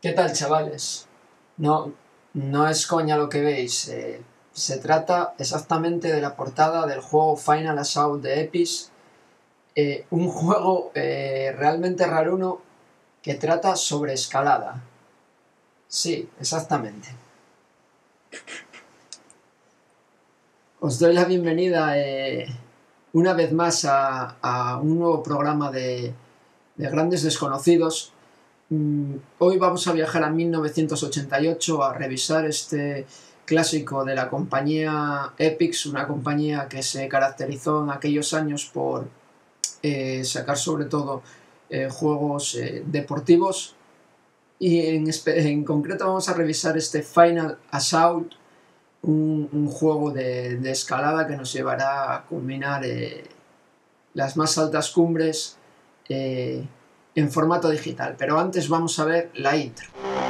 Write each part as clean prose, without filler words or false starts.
¿Qué tal, chavales? No, no es coña lo que veis. Se trata exactamente de la portada del juego Final Assault de Epis, un juego realmente raruno que trata sobre escalada. Sí, exactamente. Os doy la bienvenida una vez más a un nuevo programa de Grandes Desconocidos. Hoy vamos a viajar a 1988 a revisar este clásico de la compañía Epix, una compañía que se caracterizó en aquellos años por sacar sobre todo juegos deportivos, y en concreto vamos a revisar este Final Assault, un juego de escalada que nos llevará a culminar las más altas cumbres en formato digital. Pero antes vamos a ver la intro.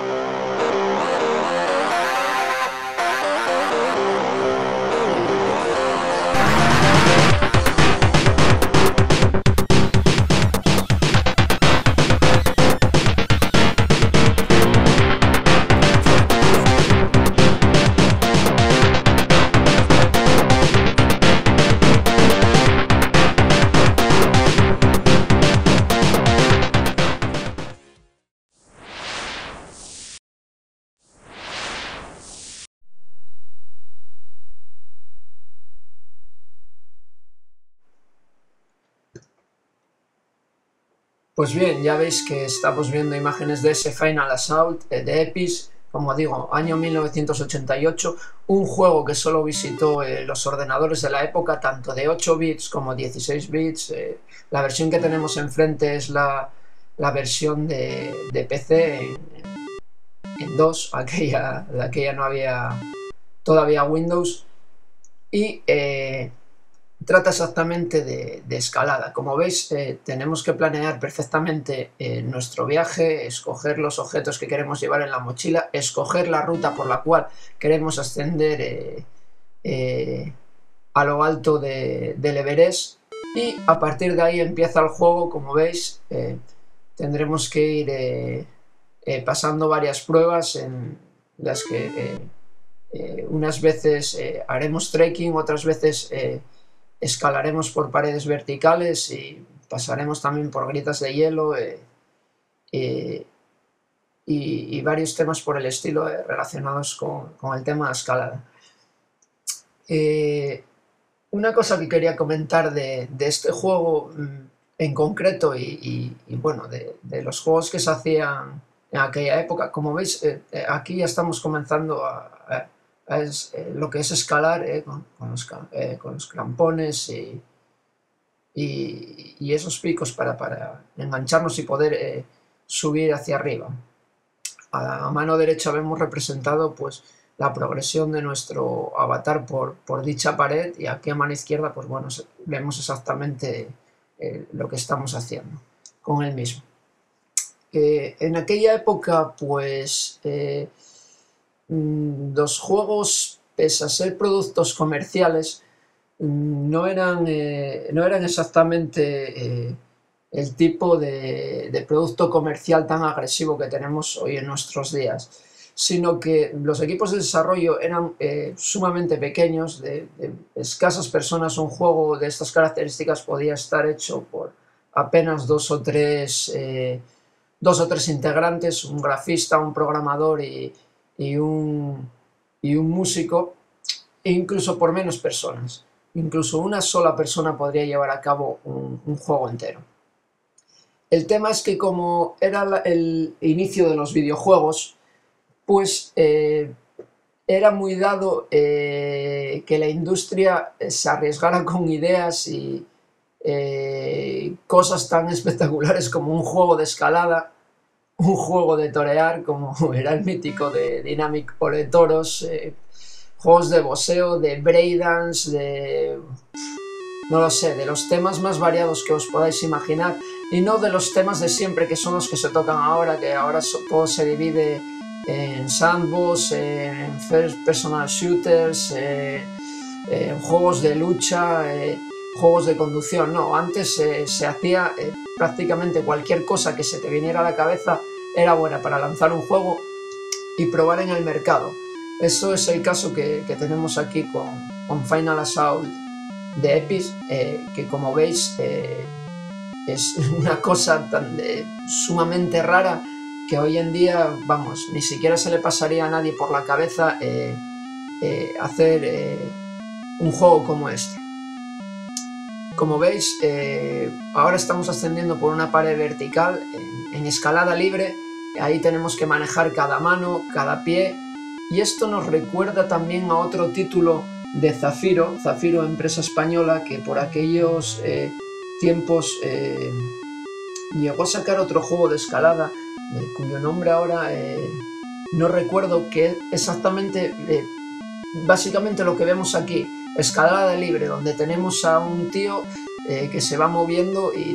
Pues bien, ya veis que estamos viendo imágenes de ese Final Assault de Epis, como digo, año 1988, un juego que solo visitó los ordenadores de la época, tanto de 8 bits como 16 bits. La versión que tenemos enfrente es la versión de PC en 2, aquella no había todavía Windows, y trata exactamente de escalada. Como veis, tenemos que planear perfectamente nuestro viaje, escoger los objetos que queremos llevar en la mochila, escoger la ruta por la cual queremos ascender a lo alto del Everest, y a partir de ahí empieza el juego. Como veis, tendremos que ir pasando varias pruebas en las que unas veces haremos trekking, otras veces escalaremos por paredes verticales y pasaremos también por grietas de hielo y varios temas por el estilo relacionados con el tema de escalada. Una cosa que quería comentar de este juego en concreto y bueno, de los juegos que se hacían en aquella época, como veis, aquí ya estamos comenzando a lo que es escalar con los crampones y esos picos para engancharnos y poder subir hacia arriba. A mano derecha vemos representado pues la progresión de nuestro avatar por dicha pared, y aquí a mano izquierda pues bueno, vemos exactamente lo que estamos haciendo con el mismo. En aquella época pues los juegos, pese a ser productos comerciales, no eran exactamente el tipo de producto comercial tan agresivo que tenemos hoy en nuestros días, sino que los equipos de desarrollo eran sumamente pequeños, de escasas personas. Un juego de estas características podía estar hecho por apenas dos o tres integrantes, un grafista, un programador y un músico, e incluso por menos personas. Incluso una sola persona podría llevar a cabo un juego entero. El tema es que, como era el inicio de los videojuegos, pues era muy dado que la industria se arriesgara con ideas y cosas tan espectaculares como un juego de escalada, un juego de torear como era el mítico de Dynamic o de toros, juegos de boxeo, de breakdance, no lo sé, de los temas más variados que os podáis imaginar, y no de los temas de siempre que son los que se tocan ahora, que ahora todo se divide en sandbox, en first personal shooters, en juegos de lucha, juegos de conducción. No, antes se hacía prácticamente cualquier cosa que se te viniera a la cabeza era buena para lanzar un juego y probar en el mercado. Eso es el caso que tenemos aquí con Final Assault de Epis, que como veis es una cosa tan sumamente rara que hoy en día, vamos, ni siquiera se le pasaría a nadie por la cabeza hacer un juego como este. Como veis, ahora estamos ascendiendo por una pared vertical en escalada libre. Ahí tenemos que manejar cada mano, cada pie, y esto nos recuerda también a otro título de Zafiro, empresa española, que por aquellos tiempos llegó a sacar otro juego de escalada, cuyo nombre ahora no recuerdo, que exactamente, básicamente lo que vemos aquí, escalada libre, donde tenemos a un tío que se va moviendo y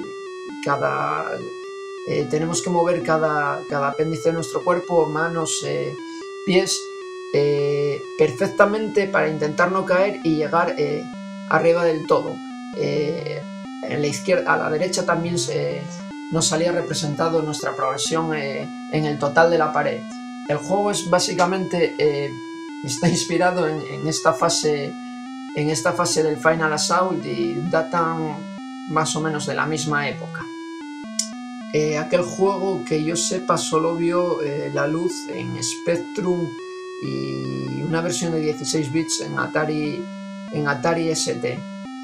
tenemos que mover cada apéndice de nuestro cuerpo, manos, pies, perfectamente para intentar no caer y llegar arriba del todo. En la izquierda, a la derecha también nos salía representado nuestra progresión en el total de la pared. El juego es básicamente está inspirado en esta fase del Final Assault y datan más o menos de la misma época. Aquel juego, que yo sepa, solo vio la luz en Spectrum y una versión de 16 bits en Atari ST.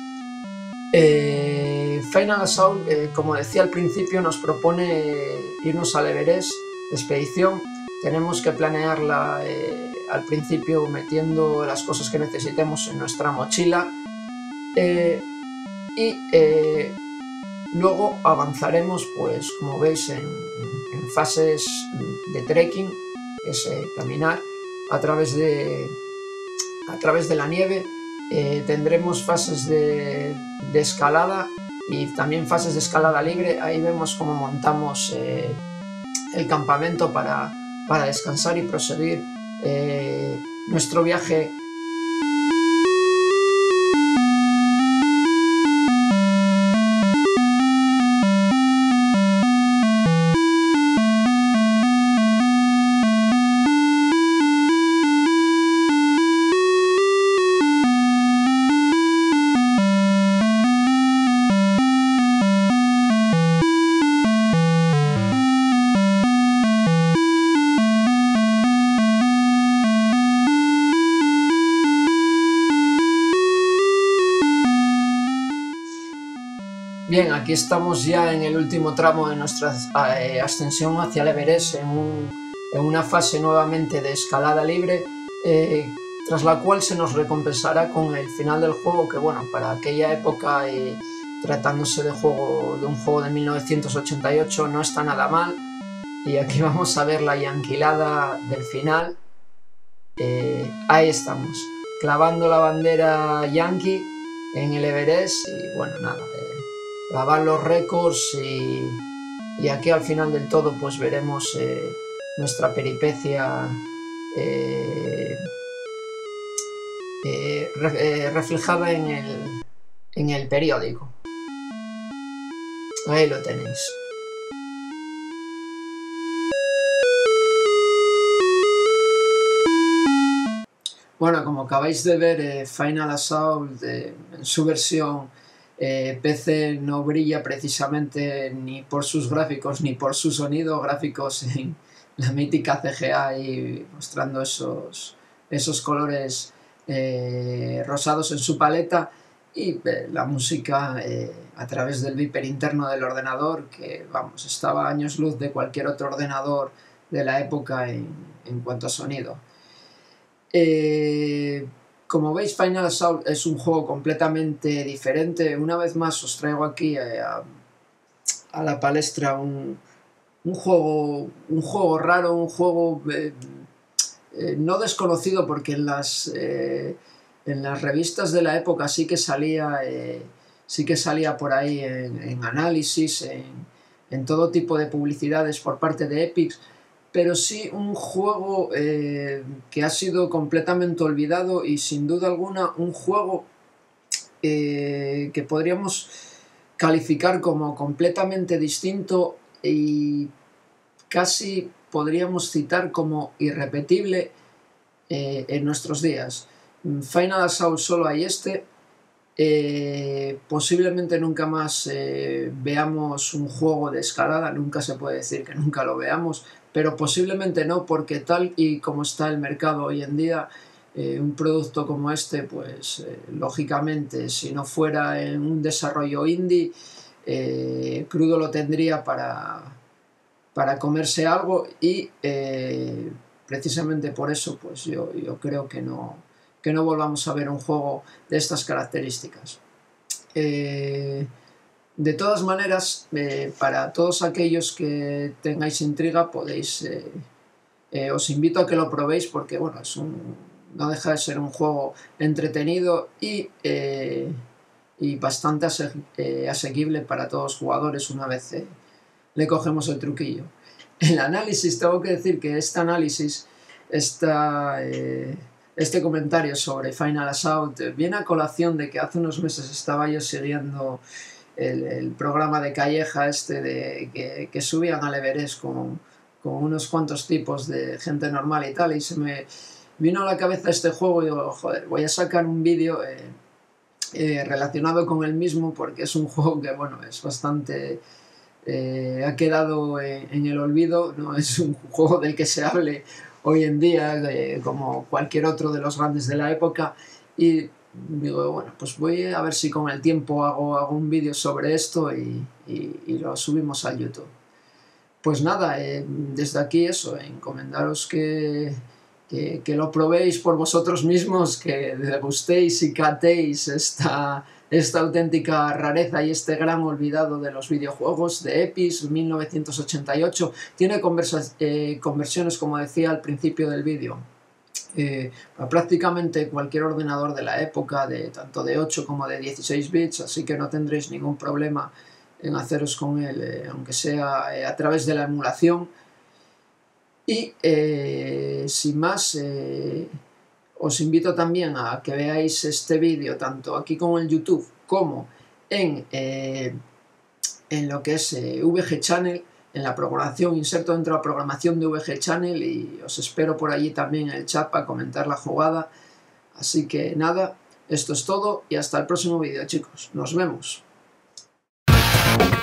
Final Assault, como decía al principio, nos propone irnos al Everest, expedición. Tenemos que planearla al principio metiendo las cosas que necesitemos en nuestra mochila y luego avanzaremos, pues como veis, en fases de trekking, que es caminar a través de la nieve. Tendremos fases de escalada y también fases de escalada libre. Ahí vemos cómo montamos el campamento para descansar y proseguir nuestro viaje. Bien, aquí estamos ya en el último tramo de nuestra ascensión hacia el Everest, en una fase nuevamente de escalada libre, tras la cual se nos recompensará con el final del juego, que bueno, para aquella época, tratándose de un juego de 1988, no está nada mal. Y aquí vamos a ver la yanquilada del final. Ahí estamos, clavando la bandera yankee en el Everest y bueno, nada, grabar los récords y aquí al final del todo pues veremos nuestra peripecia reflejada en el periódico. Ahí lo tenéis. Bueno, como acabáis de ver, Final Assault en su versión PC no brilla precisamente ni por sus gráficos ni por su sonido, gráficos en la mítica CGA y mostrando esos colores rosados en su paleta, y la música a través del beeper interno del ordenador, que vamos, estaba a años luz de cualquier otro ordenador de la época en cuanto a sonido. Como veis, Final Assault es un juego completamente diferente. Una vez más os traigo aquí a la palestra un juego raro, un juego no desconocido, porque en las revistas de la época sí que salía por ahí en análisis, en todo tipo de publicidades por parte de Epic, pero sí un juego que ha sido completamente olvidado y sin duda alguna un juego que podríamos calificar como completamente distinto y casi podríamos citar como irrepetible en nuestros días. Final Assault solo hay este. Posiblemente nunca más veamos un juego de escalada, nunca se puede decir que nunca lo veamos, pero posiblemente no, porque tal y como está el mercado hoy en día, un producto como este, pues lógicamente, si no fuera en un desarrollo indie, Crudo lo tendría para comerse algo y precisamente por eso pues yo creo que no volvamos a ver un juego de estas características. De todas maneras, para todos aquellos que tengáis intriga, podéis, os invito a que lo probéis porque bueno, no deja de ser un juego entretenido y bastante asequible para todos los jugadores una vez le cogemos el truquillo. El análisis, tengo que decir que este comentario sobre Final Assault viene a colación de que hace unos meses estaba yo siguiendo el programa de Calleja que subían al Everest con unos cuantos tipos de gente normal y tal, y se me vino a la cabeza este juego y digo, joder, voy a sacar un vídeo relacionado con el mismo porque es un juego que, bueno, es bastante... ha quedado en el olvido, no es un juego del que se hable hoy en día como cualquier otro de los grandes de la época, y digo, bueno, pues voy a ver si con el tiempo hago un vídeo sobre esto y lo subimos a YouTube. Pues nada, desde aquí eso, encomendaros que lo probéis por vosotros mismos, que degustéis y catéis esta auténtica rareza y este gran olvidado de los videojuegos de Epis 1988. Tiene conversiones, como decía al principio del vídeo, a prácticamente cualquier ordenador de la época, tanto de 8 como de 16 bits, así que no tendréis ningún problema en haceros con él, aunque sea a través de la emulación. Y sin más, os invito también a que veáis este vídeo tanto aquí con el YouTube como en lo que es VG Channel, en la programación, inserto dentro de la programación de VG Channel, y os espero por allí también en el chat para comentar la jugada. Así que nada, esto es todo y hasta el próximo vídeo, chicos. Nos vemos.